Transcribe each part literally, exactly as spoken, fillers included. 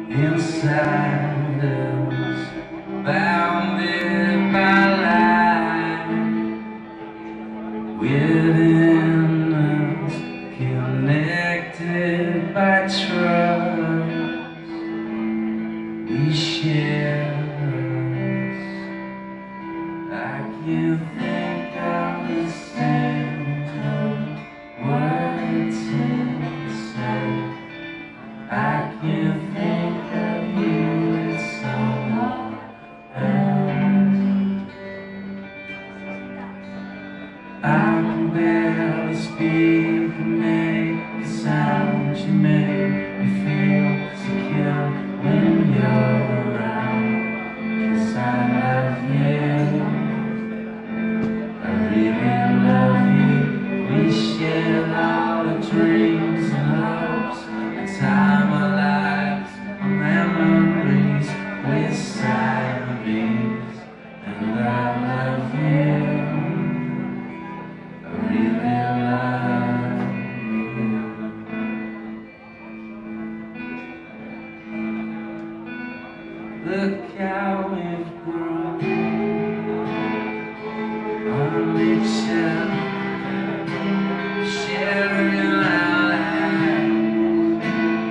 inside us, bounded by life, within us, connected by trust. We share us. I can't think of the single word to say. I can't think of you with someone else. I can barely speak and make the sounds you make me feel secure when you're around. 'Cause I love you, I really love you. We share all the dreams and hopes, the time of lives, the memories with Siamese. And I love you, I really love you. Look how we've grown on each other, sharing our lives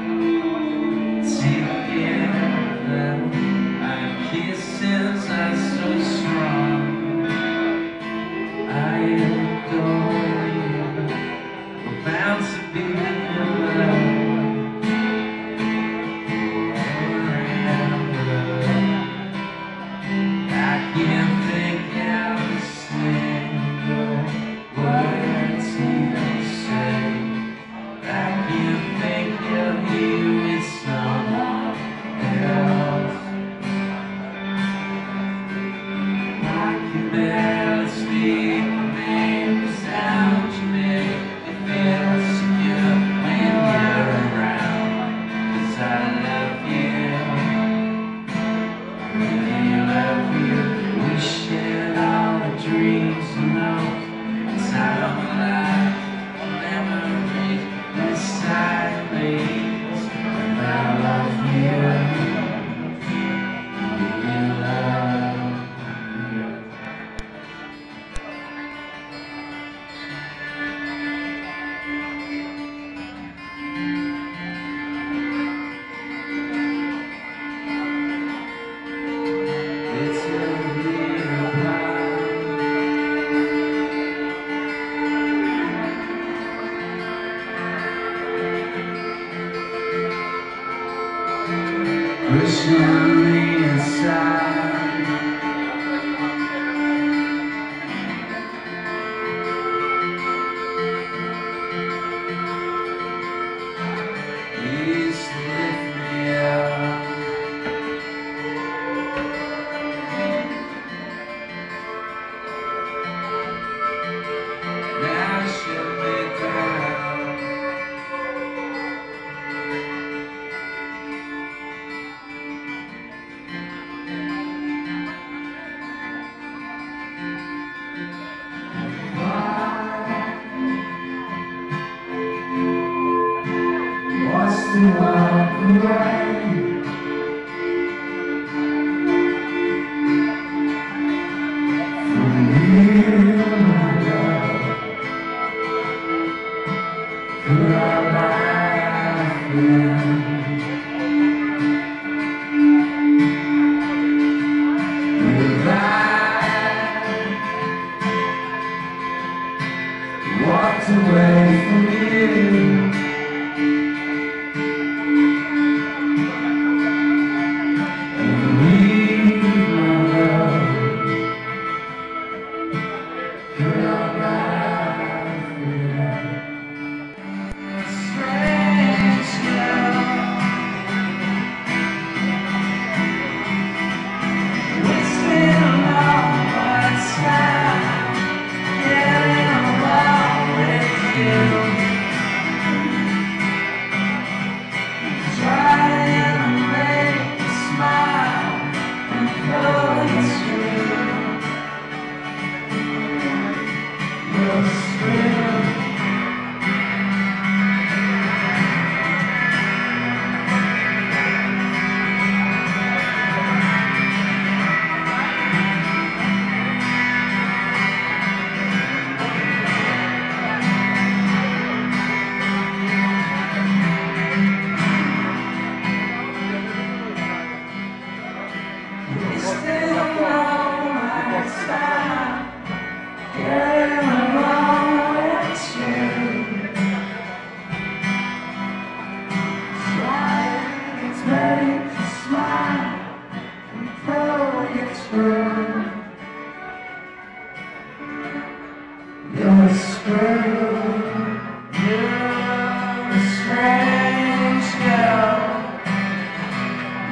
together. Our kisses are so strong. I adore you. We're bound to be in love forever. I can't think of a single word to say. I can't think of you with someone else. I can barely speak the name, the sound you make me feel secure when you're around. 'Cause I love you, I really love you. We shared all the dreams and hopes, the time of life, memories with Siamese. And I love you, I really love you. It's a real vibe. Pushing me aside, please lift me up. Now shut me down. What's the walk away? From you, my love, could our life end? If I walked away from you,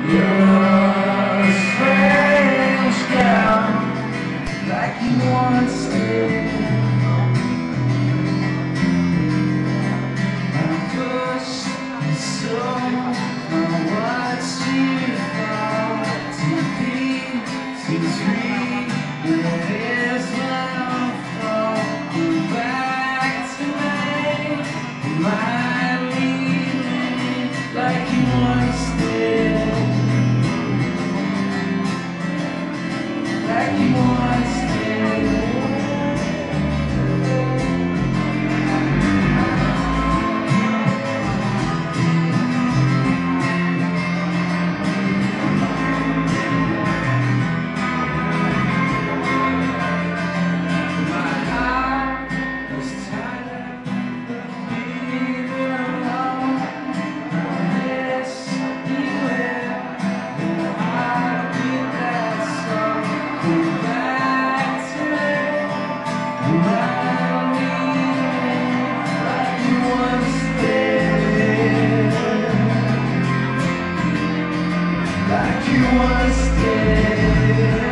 You're a strange girl, like you once did. I pushed so much too far to be, to dream. There is no falling back to me. My leaving like you once did, like you once did. Like you once did.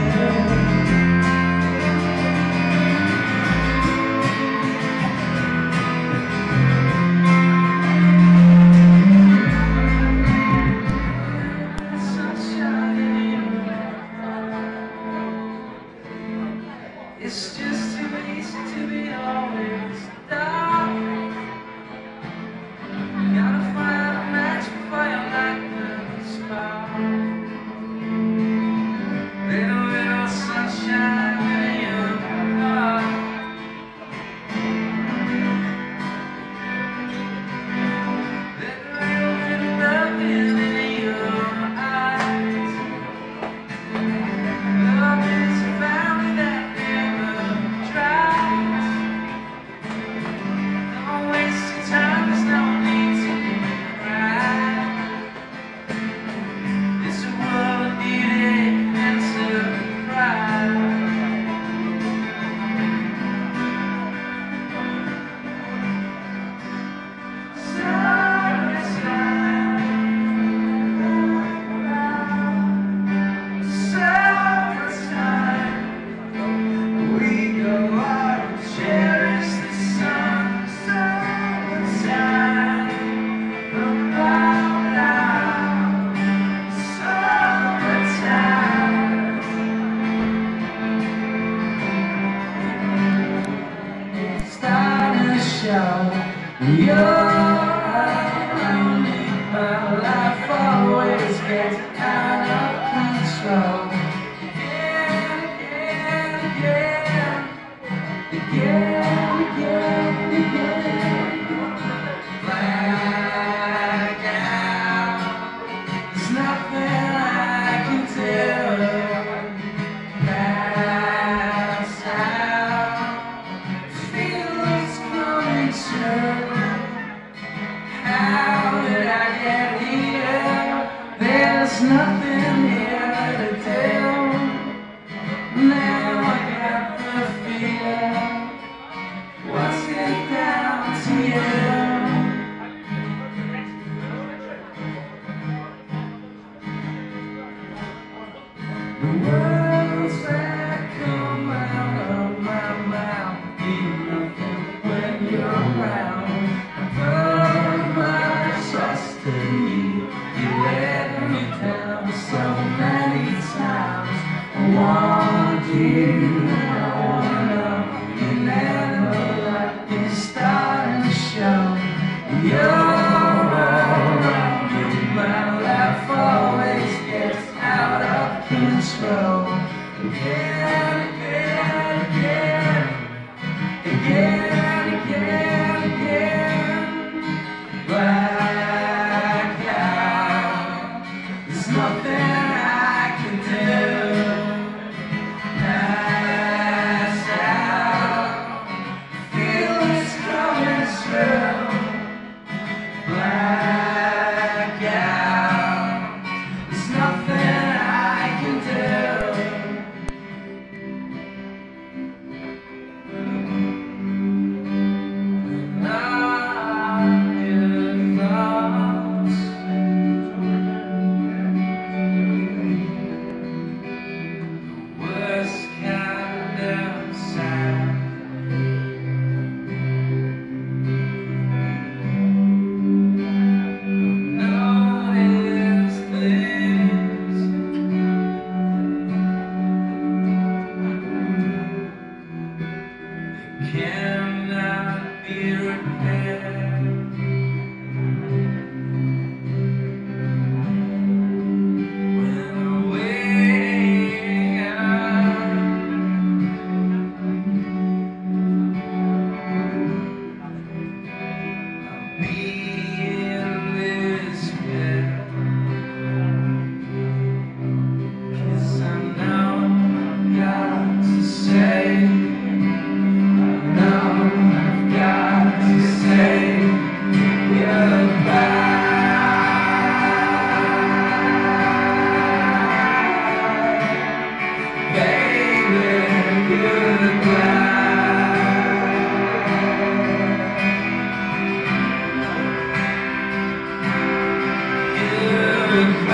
It's just too easy to be always dark. Gotta find a match before you light the spark. Little, little sunshine in your heart. Little, little, little loving in your eyes. Love is a family that never tries. Don't waste your time, there's no need to cry. It's a world of beauty and surprise. Summertime, we go out and cherish the sun. Summertime, about now. Summertime, starting to show. You're only my life always gets out of control. Again, again, again, again, again, again. Black out, there's nothing I can do. Pass out, feelings coming true. How did I get here? There's nothing here to do. Now I got the fear. What's it down to you? The words that come out of my mouth mean nothing when you're around. I put my trust in you. You let me down so many times. I want you to know you never let me start to show. You're around me, my life always gets out of control. Again, again, again, again, again, again. Black out, there's nothing I can do. Goodbye.